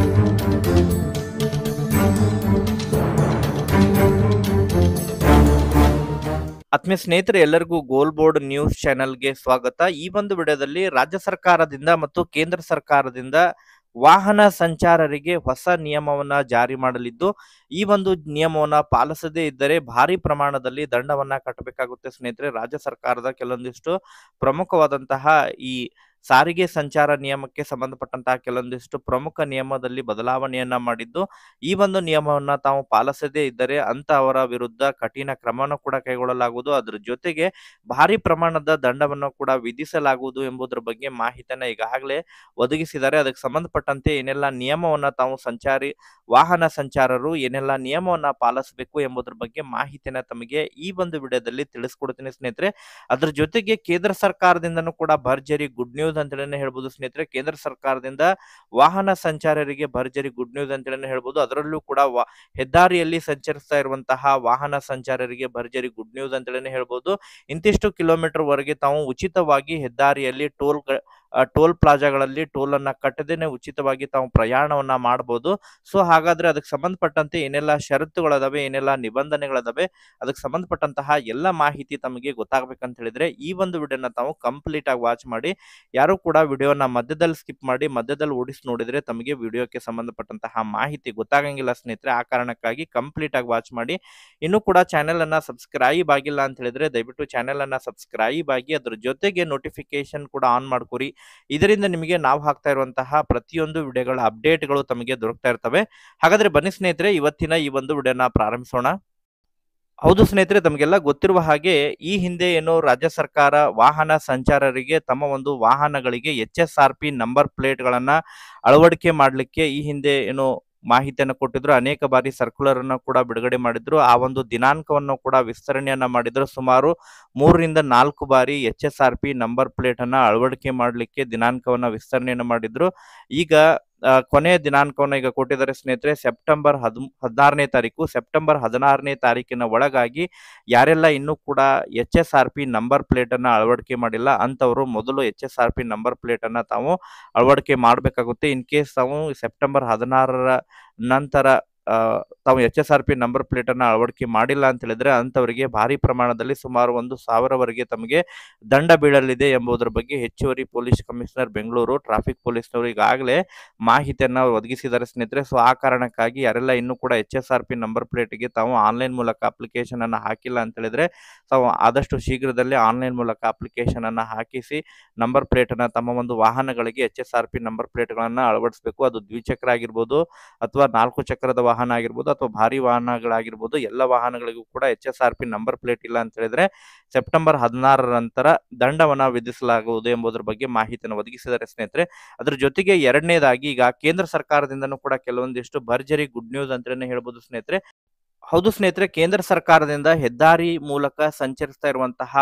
ಆತ್ಮೀಯ ಸ್ನೇಹಿತರೆ, ಎಲ್ಲರಿಗೂ ಗೋಲ್ ಬೋರ್ಡ್ ನ್ಯೂಸ್ ಚಾನೆಲ್ಗೆ ಸ್ವಾಗತ. ಈ ಒಂದು ವಿಡಿಯೋದಲ್ಲಿ ರಾಜ್ಯ ಸರ್ಕಾರದಿಂದ ಮತ್ತು ಕೇಂದ್ರ ಸರ್ಕಾರದಿಂದ ವಾಹನ ಸಂಚಾರರಿಗೆ ಹೊಸ ನಿಯಮವನ್ನ ಜಾರಿ ಮಾಡಲಿದ್ದು, ಈ ಒಂದು ನಿಯಮವನ್ನ ಪಾಲಿಸದೇ ಇದ್ದರೆ ಭಾರಿ ಪ್ರಮಾಣದಲ್ಲಿ ದಂಡವನ್ನ ಕಟ್ಟಬೇಕಾಗುತ್ತೆ. ಸ್ನೇಹಿತರೆ, ರಾಜ್ಯ ಸರ್ಕಾರದ ಕೆಲವೊಂದಿಷ್ಟು ಪ್ರಮುಖವಾದಂತಹ ಈ ಸಾರಿಗೆ ಸಂಚಾರ ನಿಯಮಕ್ಕೆ ಸಂಬಂಧಪಟ್ಟಂತಹ ಕೆಲವೊಂದಿಷ್ಟು ಪ್ರಮುಖ ನಿಯಮದಲ್ಲಿ ಬದಲಾವಣೆಯನ್ನ ಮಾಡಿದ್ದು, ಈ ಒಂದು ನಿಯಮವನ್ನ ತಾವು ಪಾಲಿಸದೇ ಇದ್ದರೆ ಅಂತವರ ವಿರುದ್ಧ ಕಠಿಣ ಕ್ರಮವನ್ನು ಕೂಡ ಕೈಗೊಳ್ಳಲಾಗುವುದು. ಅದರ ಜೊತೆಗೆ ಭಾರಿ ಪ್ರಮಾಣದ ದಂಡವನ್ನು ಕೂಡ ವಿಧಿಸಲಾಗುವುದು ಎಂಬುದರ ಬಗ್ಗೆ ಮಾಹಿತಿಯನ್ನ ಈಗಾಗಲೇ ಒದಗಿಸಿದ್ದಾರೆ. ಅದಕ್ಕೆ ಸಂಬಂಧಪಟ್ಟಂತೆ ಏನೆಲ್ಲ ನಿಯಮವನ್ನ ತಾವು ವಾಹನ ಸಂಚಾರರು ಏನೆಲ್ಲ ನಿಯಮವನ್ನ ಪಾಲಿಸಬೇಕು ಎಂಬುದರ ಬಗ್ಗೆ ಮಾಹಿತಿಯನ್ನ ತಮಗೆ ಈ ಒಂದು ವಿಡಿಯೋದಲ್ಲಿ ತಿಳಿಸ್ಕೊಡ್ತೀನಿ ಸ್ನೇಹಿತರೆ. ಅದ್ರ ಜೊತೆಗೆ ಕೇಂದ್ರ ಸರ್ಕಾರದಿಂದನೂ ಕೂಡ ಭರ್ಜರಿ ಗುಡ್ ನ್ಯೂಸ್ ಅಂತೇಳಿ ಹೇಳ್ಬೋದು ಸ್ನೇಹಿತರೆ. ಕೇಂದ್ರ ಸರ್ಕಾರದಿಂದ ವಾಹನ ಸಂಚಾರರಿಗೆ ಭರ್ಜರಿ ಗುಡ್ ನ್ಯೂಸ್ ಅಂತೇಳಿ ಹೇಳ್ಬೋದು. ಅದರಲ್ಲೂ ಕೂಡ ಹೆದ್ದಾರಿಯಲ್ಲಿ ಸಂಚರಿಸ್ತಾ ಇರುವಂತಹ ವಾಹನ ಸಂಚಾರರಿಗೆ ಭರ್ಜರಿ ಗುಡ್ ನ್ಯೂಸ್ ಅಂತೇಳಿ ಹೇಳ್ಬೋದು. ಇಂತಿಷ್ಟು ಕಿಲೋಮೀಟರ್ ವರೆಗೆ ತಾವು ಉಚಿತವಾಗಿ ಹೆದ್ದಾರಿಯಲ್ಲಿ ಟೋಲ್ ಪ್ಲಾಜಾಗಳಲ್ಲಿ ಟೋಲ್ ಅನ್ನ ಕಟ್ಟದೇನೆ ಉಚಿತವಾಗಿ ತಾವು ಪ್ರಯಾಣವನ್ನ ಮಾಡಬಹುದು. ಸೊ ಹಾಗಾದ್ರೆ ಅದಕ್ಕೆ ಸಂಬಂಧಪಟ್ಟಂತೆ ಏನೆಲ್ಲ ಷರತ್ತುಗಳದಾವೆ, ಏನೆಲ್ಲ ನಿಬಂಧನೆಗಳದಾವೆ, ಅದಕ್ಕೆ ಸಂಬಂಧಪಟ್ಟಂತಹ ಎಲ್ಲ ಮಾಹಿತಿ ತಮಗೆ ಗೊತ್ತಾಗಬೇಕಂತ ಹೇಳಿದ್ರೆ ಈ ಒಂದು ವಿಡಿಯೋನ ತಾವು ಕಂಪ್ಲೀಟ್ ಆಗಿ ವಾಚ್ ಮಾಡಿ. ಯಾರು ಕೂಡ ವಿಡಿಯೋನ ಮಧ್ಯದಲ್ಲಿ ಸ್ಕಿಪ್ ಮಾಡಿ ಮಧ್ಯದಲ್ಲಿ ಓಡಿಸಿ ನೋಡಿದ್ರೆ ತಮಗೆ ವಿಡಿಯೋಕ್ಕೆ ಸಂಬಂಧಪಟ್ಟಂತಹ ಮಾಹಿತಿ ಗೊತ್ತಾಗಂಗಿಲ್ಲ ಸ್ನೇಹಿತರೆ. ಆ ಕಾರಣಕ್ಕಾಗಿ ಕಂಪ್ಲೀಟ್ ಆಗಿ ವಾಚ್ ಮಾಡಿ. ಇನ್ನು ಕೂಡ ಚಾನೆಲ್ ಅನ್ನ ಸಬ್ಸ್ಕ್ರೈಬ್ ಆಗಿಲ್ಲ ಅಂತ ಹೇಳಿದ್ರೆ ದಯವಿಟ್ಟು ಚಾನೆಲ್ ಅನ್ನ ಸಬ್ಸ್ಕ್ರೈಬ್ ಆಗಿ, ಅದ್ರ ಜೊತೆಗೆ ನೋಟಿಫಿಕೇಶನ್ ಕೂಡ ಆನ್ ಮಾಡ್ಕೊರಿ. ಇದರಿಂದ ನಿಮಗೆ ನಾವು ಹಾಕ್ತಾ ಇರುವಂತಹ ಪ್ರತಿಯೊಂದು ವಿಡಿಯೋಗಳ ಅಪ್ಡೇಟ್ಗಳು ತಮಗೆ ದೊರಕ್ತಾ ಇರ್ತವೆ. ಹಾಗಾದ್ರೆ ಬನ್ನಿ ಸ್ನೇಹಿತರೆ, ಇವತ್ತಿನ ಈ ಒಂದು ವಿಡಿಯೋನ ಪ್ರಾರಂಭಿಸೋಣ. ಹೌದು ಸ್ನೇಹಿತರೆ, ತಮಗೆಲ್ಲ ಗೊತ್ತಿರುವ ಹಾಗೆ ಈ ಹಿಂದೆ ಏನು ರಾಜ್ಯ ಸರ್ಕಾರ ವಾಹನ ಸಂಚಾರರಿಗೆ ತಮ್ಮ ಒಂದು ವಾಹನಗಳಿಗೆ HSRP ನಂಬರ್ ಪ್ಲೇಟ್ಗಳನ್ನ ಅಳವಡಿಕೆ ಮಾಡಲಿಕ್ಕೆ ಈ ಹಿಂದೆ ಏನು ಮಾಹಿತಿಯನ್ನು ಕೊಟ್ಟಿದ್ರು. ಅನೇಕ ಬಾರಿ ಸರ್ಕ್ಯುಲರ್ ಅನ್ನು ಕೂಡ ಬಿಡುಗಡೆ ಮಾಡಿದ್ರು. ಆ ಒಂದು ದಿನಾಂಕವನ್ನು ಕೂಡ ವಿಸ್ತರಣೆಯನ್ನ ಮಾಡಿದ್ರು. ಸುಮಾರು 3 ರಿಂದ 4 ಬಾರಿ HSRP ನಂಬರ್ ಪ್ಲೇಟ್ ಅನ್ನ ಅಳವಡಿಕೆ ಮಾಡಲಿಕ್ಕೆ ದಿನಾಂಕವನ್ನ ವಿಸ್ತರಣೆಯನ್ನು ಮಾಡಿದ್ರು. ಈಗ ಕೊನೆಯ ದಿನಾಂಕವನ್ನು ಈಗ ಕೊಟ್ಟಿದ್ದಾರೆ ಸ್ನೇಹಿತರೆ. ಸೆಪ್ಟೆಂಬರ್ 16ನೇ ತಾರೀಕಿನ ಒಳಗಾಗಿ ಯಾರೆಲ್ಲ ಇನ್ನೂ ಕೂಡ HSRP ನಂಬರ್ ಪ್ಲೇಟ್ ಅನ್ನ ಅಳವಡಿಕೆ ಮಾಡಿಲ್ಲ ಅಂತವರು ಮೊದಲು HSRP ನಂಬರ್ ಪ್ಲೇಟ್ ಅನ್ನ ತಾವು ಅಳವಡಿಕೆ ಮಾಡಬೇಕಾಗುತ್ತೆ. ಇನ್ ಕೇಸ್ ತಾವು ಸೆಪ್ಟೆಂಬರ್ 16ರ ನಂತರ ತಾವು HSRP ನಂಬರ್ ಪ್ಲೇಟ್ ಅನ್ನ ಅಳವಡಿಕೆ ಮಾಡಿಲ್ಲ ಅಂತ ಹೇಳಿದ್ರೆ ಅಂತವರಿಗೆ ಭಾರಿ ಪ್ರಮಾಣದಲ್ಲಿ ಸುಮಾರು 1,000ವರೆಗೆ ತಮಗೆ ದಂಡ ಬೀಳಲಿದೆ ಎಂಬುದರ ಬಗ್ಗೆ ಹೆಚ್ಚುವರಿ ಪೊಲೀಸ್ ಕಮಿಷನರ್ ಬೆಂಗಳೂರು ಟ್ರಾಫಿಕ್ ಪೊಲೀಸ್ನವರು ಈಗಾಗಲೇ ಮಾಹಿತಿಯನ್ನ ಒದಗಿಸಿದ್ದಾರೆ ಸ್ನೇಹಿತರೆ. ಸೊ ಆ ಕಾರಣಕ್ಕಾಗಿ ಯಾರೆಲ್ಲ ಇನ್ನೂ ಕೂಡ HSRP ನಂಬರ್ ಪ್ಲೇಟ್ಗೆ ತಾವು ಆನ್ಲೈನ್ ಮೂಲಕ ಅಪ್ಲಿಕೇಶನ್ ಅನ್ನ ಹಾಕಿಲ್ಲ ಅಂತ ಹೇಳಿದ್ರೆ ತಾವು ಆದಷ್ಟು ಶೀಘ್ರದಲ್ಲೇ ಆನ್ಲೈನ್ ಮೂಲಕ ಅಪ್ಲಿಕೇಶನ್ ಅನ್ನ ಹಾಕಿಸಿ ನಂಬರ್ ಪ್ಲೇಟ್ ಅನ್ನ ತಮ್ಮ ಒಂದು ವಾಹನಗಳಿಗೆ HSRP ನಂಬರ್ ಪ್ಲೇಟ್ಗಳನ್ನ ಅಳವಡಿಸಬೇಕು. ಅದು ದ್ವಿಚಕ್ರ ಆಗಿರ್ಬೋದು ಅಥವಾ 4 ಚಕ್ರದ ವಾಹನ ಆಗಿರ್ಬೋದು ಅಥವಾ ಭಾರಿ ವಾಹನಗಳಾಗಿರ್ಬೋದು, ಎಲ್ಲ ವಾಹನಗಳಿಗೂ ಕೂಡ HSRP ನಂಬರ್ ಪ್ಲೇಟ್ ಇಲ್ಲ ಅಂತ ಹೇಳಿದ್ರೆ ಸೆಪ್ಟೆಂಬರ್ 16ರ ನಂತರ ದಂಡವನ್ನ ವಿಧಿಸಲಾಗುವುದು ಎಂಬುದರ ಬಗ್ಗೆ ಮಾಹಿತಿಯನ್ನು ಒದಗಿಸಿದ್ದಾರೆ ಸ್ನೇಹಿತರೆ. ಅದ್ರ ಜೊತೆಗೆ ಎರಡನೇದಾಗಿ ಈಗ ಕೇಂದ್ರ ಸರ್ಕಾರದಿಂದನೂ ಕೂಡ ಕೆಲವೊಂದಿಷ್ಟು ಭರ್ಜರಿ ಗುಡ್ ನ್ಯೂಸ್ ಅಂತಾನೆ ಹೇಳ್ಬೋದು ಸ್ನೇಹಿತರೆ. ಹೌದು ಸ್ನೇಹಿತರೆ, ಕೇಂದ್ರ ಸರ್ಕಾರದಿಂದ ಹೆದ್ದಾರಿ ಮೂಲಕ ಸಂಚರಿಸ್ತಾ ಇರುವಂತಹ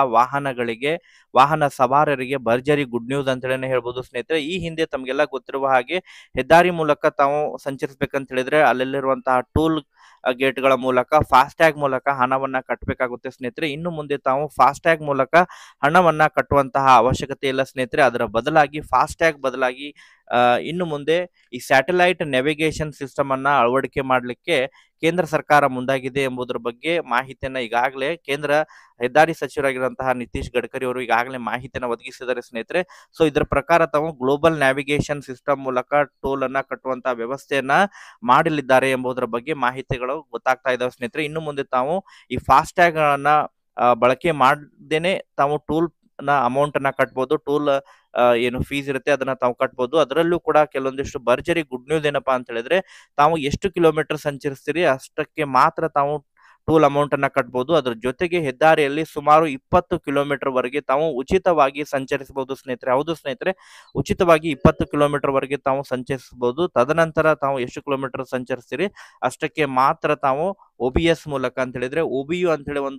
ವಾಹನ ಸವಾರರಿಗೆ ಭರ್ಜರಿ ಗುಡ್ ನ್ಯೂಸ್ ಅಂತೇಳಿ ಹೇಳ್ಬೋದು ಸ್ನೇಹಿತರೆ. ಈ ಹಿಂದೆ ತಮಗೆಲ್ಲ ಗೊತ್ತಿರುವ ಹಾಗೆ ಹೆದ್ದಾರಿ ಮೂಲಕ ತಾವು ಸಂಚರಿಸಬೇಕಂತ ಹೇಳಿದ್ರೆ ಅಲ್ಲಲ್ಲಿರುವಂತಹ ಟೋಲ್ ಗೇಟ್ಗಳ ಮೂಲಕ ಫಾಸ್ಟ್ಯಾಗ್ ಮೂಲಕ ಹಣವನ್ನ ಕಟ್ಟಬೇಕಾಗುತ್ತೆ ಸ್ನೇಹಿತರೆ. ಇನ್ನು ಮುಂದೆ ತಾವು ಫಾಸ್ಟ್ಯಾಗ್ ಮೂಲಕ ಹಣವನ್ನ ಕಟ್ಟುವಂತಹ ಅವಶ್ಯಕತೆ ಇಲ್ಲ ಸ್ನೇಹಿತರೆ. ಅದರ ಬದಲಾಗಿ ಫಾಸ್ಟ್ಯಾಗ್ ಬದಲಾಗಿ ಇನ್ನು ಮುಂದೆ ಈ ಸ್ಯಾಟಲೈಟ್ ನ್ಯಾವಿಗೇಷನ್ ಸಿಸ್ಟಮ್ ಅನ್ನ ಅಳವಡಿಕೆ ಮಾಡಲಿಕ್ಕೆ ಕೇಂದ್ರ ಸರ್ಕಾರ ಮುಂದಾಗಿದೆ ಎಂಬುದರ ಬಗ್ಗೆ ಮಾಹಿತಿಯನ್ನ ಈಗಾಗಲೇ ಕೇಂದ್ರ ಹೆದ್ದಾರಿ ಸಚಿವರಾಗಿರುವಂತಹ ನಿತೀಶ್ ಗಡ್ಕರಿ ಅವರು ಈಗಾಗಲೇ ಮಾಹಿತಿಯನ್ನು ಒದಗಿಸಿದ್ದಾರೆ ಸ್ನೇಹಿತರೆ. ಸೊ ಇದರ ಪ್ರಕಾರ ತಾವು ಗ್ಲೋಬಲ್ ನ್ಯಾವಿಗೇಷನ್ ಸಿಸ್ಟಮ್ ಮೂಲಕ ಟೋಲ್ ಅನ್ನ ಕಟ್ಟುವಂತಹ ವ್ಯವಸ್ಥೆಯನ್ನ ಮಾಡಲಿದ್ದಾರೆ ಎಂಬುದರ ಬಗ್ಗೆ ಮಾಹಿತಿಗಳು ಗೊತ್ತಾಗ್ತಾ ಇದಾವೆ ಸ್ನೇಹಿತರೆ. ಇನ್ನು ಮುಂದೆ ತಾವು ಈ ಫಾಸ್ಟ್ಯಾಗ್ ಅನ್ನ ಬಳಕೆ ಮಾಡದೇನೆ ತಾವು ಟೋಲ್ ಅಮೌಂಟ್ ಅನ್ನ ಕಟ್ಬೋದು. ಟೋಲ್ ಏನು ಫೀಸ್ ಇರುತ್ತೆ ಅದನ್ನ ತಾವು ಕಟ್ಬೋದು. ಅದರಲ್ಲೂ ಕೂಡ ಕೆಲವೊಂದಿಷ್ಟು ಭರ್ಜರಿ ಗುಡ್ ನ್ಯೂಸ್ ಏನಪ್ಪಾ ಅಂತ ಹೇಳಿದ್ರೆ ತಾವು ಎಷ್ಟು ಕಿಲೋಮೀಟರ್ ಸಂಚರಿಸ್ತೀರಿ ಅಷ್ಟಕ್ಕೆ ಮಾತ್ರ ತಾವು ಟೋಲ್ ಅಮೌಂಟ್ ಅನ್ನ ಕಟ್ಬೋದು. ಅದ್ರ ಜೊತೆಗೆ ಹೆದ್ದಾರಿಯಲ್ಲಿ ಸುಮಾರು 20 ಕಿಲೋಮೀಟರ್ ವರೆಗೆ ತಾವು ಉಚಿತವಾಗಿ ಸಂಚರಿಸಬಹುದು ಸ್ನೇಹಿತರೆ. ಹೌದು ಸ್ನೇಹಿತರೆ, ಉಚಿತವಾಗಿ 20 ಕಿಲೋಮೀಟರ್ ವರೆಗೆ ತಾವು ಸಂಚರಿಸಬಹುದು. ತದನಂತರ ತಾವು ಎಷ್ಟು ಕಿಲೋಮೀಟರ್ ಸಂಚರಿಸ್ತೀರಿ ಅಷ್ಟಕ್ಕೆ ಮಾತ್ರ ತಾವು OBS ಮೂಲಕ ಅಂತ ಹೇಳಿದ್ರೆ OBU ಅಂತ ಹೇಳಿ ಒಂದು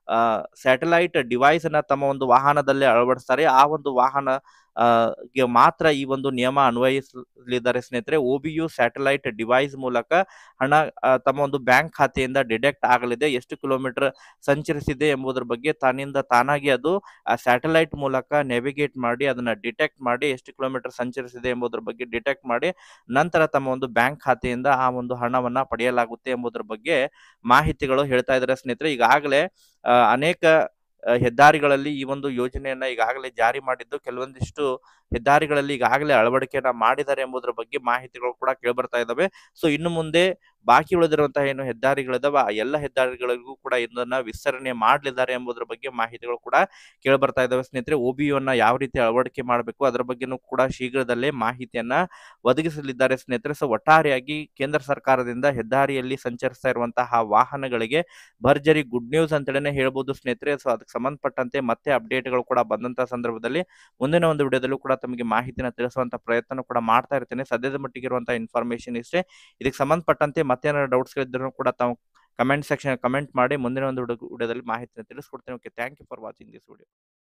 ಸ್ಯಾಟಲೈಟ್ ಡಿವೈಸ್ ಅನ್ನ ತಮ್ಮ ಒಂದು ವಾಹನದಲ್ಲಿ ಅಳವಡಿಸ್ತಾರೆ, ಆ ಒಂದು ವಾಹನ ಗೆ ಮಾತ್ರ ಈ ಒಂದು ನಿಯಮ ಅನ್ವಯಿಸಲಿದ್ದಾರೆ ಸ್ನೇಹಿತರೆ. OBU ಸ್ಯಾಟಲೈಟ್ ಡಿವೈಸ್ ಮೂಲಕ ಹಣ ತಮ್ಮ ಒಂದು ಬ್ಯಾಂಕ್ ಖಾತೆಯಿಂದ ಡಿಡಕ್ಟ್ ಆಗಲಿದೆ. ಎಷ್ಟು ಕಿಲೋಮೀಟರ್ ಸಂಚರಿಸಿದೆ ಎಂಬುದರ ಬಗ್ಗೆ ತಾನಿಂದ ತಾನಾಗಿ ಅದು ಆ ಸ್ಯಾಟಲೈಟ್ ಮೂಲಕ ನೇವಿಗೇಟ್ ಮಾಡಿ ಅದನ್ನ ಡಿಟೆಕ್ಟ್ ಮಾಡಿ ಎಷ್ಟು ಕಿಲೋಮೀಟರ್ ಸಂಚರಿಸಿದೆ ಎಂಬುದರ ಬಗ್ಗೆ ಡಿಟೆಕ್ಟ್ ಮಾಡಿ ನಂತರ ತಮ್ಮ ಒಂದು ಬ್ಯಾಂಕ್ ಖಾತೆಯಿಂದ ಆ ಒಂದು ಹಣವನ್ನ ಪಡೆಯಲಾಗುತ್ತೆ ಎಂಬುದರ ಬಗ್ಗೆ ಮಾಹಿತಿಗಳು ಹೇಳ್ತಾ ಇದ್ದಾರೆ ಸ್ನೇಹಿತರೆ. ಈಗಾಗಲೇ ಅನೇಕ ಹೆದ್ದಾರಿಗಳಲ್ಲಿ ಈ ಒಂದು ಯೋಜನೆಯನ್ನ ಈಗಾಗಲೇ ಜಾರಿ ಮಾಡಿದ್ದು, ಕೆಲವೊಂದಿಷ್ಟು ಹೆದ್ದಾರಿಗಳಲ್ಲಿ ಈಗಾಗಲೇ ಅಳವಡಿಕೆಯನ್ನ ಮಾಡಿದ್ದಾರೆ ಎಂಬುದರ ಬಗ್ಗೆ ಮಾಹಿತಿಗಳು ಕೂಡ ಕೇಳ್ಬರ್ತಾ ಇದ್ದಾವೆ. ಸೊ ಇನ್ನು ಮುಂದೆ ಬಾಕಿ ಉಳಿದಿರುವಂತಹ ಏನು ಹೆದ್ದಾರಿಗಳಿದಾವೆ ಆ ಎಲ್ಲ ಹೆದ್ದಾರಿಗಳಿಗೂ ಕೂಡ ಇದನ್ನ ವಿಸ್ತರಣೆ ಮಾಡಲಿದ್ದಾರೆ ಎಂಬುದರ ಬಗ್ಗೆ ಮಾಹಿತಿಗಳು ಕೂಡ ಕೇಳ್ಬರ್ತಾ ಇದ್ದಾವೆ ಸ್ನೇಹಿತರೆ. OBU ಅನ್ನ ಯಾವ ರೀತಿ ಅಳವಡಿಕೆ ಮಾಡಬೇಕು ಅದರ ಬಗ್ಗೆನೂ ಕೂಡ ಶೀಘ್ರದಲ್ಲೇ ಮಾಹಿತಿಯನ್ನ ಒದಗಿಸಲಿದ್ದಾರೆ ಸ್ನೇಹಿತರೆ. ಸೊ ಒಟ್ಟಾರೆಯಾಗಿ ಕೇಂದ್ರ ಸರ್ಕಾರದಿಂದ ಹೆದ್ದಾರಿಯಲ್ಲಿ ಸಂಚರಿಸ್ತಾ ಇರುವಂತಹ ವಾಹನಗಳಿಗೆ ಭರ್ಜರಿ ಗುಡ್ ನ್ಯೂಸ್ ಅಂತೇಳಿ ಹೇಳ್ಬೋದು ಸ್ನೇಹಿತರೆ. ಸೊ ಅದಕ್ಕೆ ಸಂಬಂಧಪಟ್ಟಂತೆ ಮತ್ತೆ ಅಪ್ಡೇಟ್ಗಳು ಕೂಡ ಬಂದಂತಹ ಸಂದರ್ಭದಲ್ಲಿ ಮುಂದಿನ ಒಂದು ವಿಡಿಯೋದಲ್ಲೂ ಕೂಡ ತಮಗೆ ಮಾಹಿತಿನ ತಿಳಿಸುವಂತ ಪ್ರಯತ್ನ ಕೂಡ ಮಾಡ್ತಾ ಇರ್ತೇನೆ. ಸದ್ಯದ ಮಟ್ಟಿಗೆ ಇರುವಂತಹ ಇನ್ಫಾರ್ಮೇಶನ್ ಇಷ್ಟೇ. ಇದಕ್ಕೆ ಸಂಬಂಧಪಟ್ಟಂತೆ ಮತ್ತೇನಾದ್ರು ಡೌಟ್ಸ್ ಇದ್ರೂ ಕೂಡ ತಾವು ಕಮೆಂಟ್ ಸೆಕ್ಷನ್ ಕಮೆಂಟ್ ಮಾಡಿ ಮುಂದಿನ ಒಂದು ವಿಡಿಯೋದಲ್ಲಿ ಮಾಹಿತಿನ ತಿಳಿಸ್ಕೊಡ್ತೇನೆ. Okay, thank you for watching this video.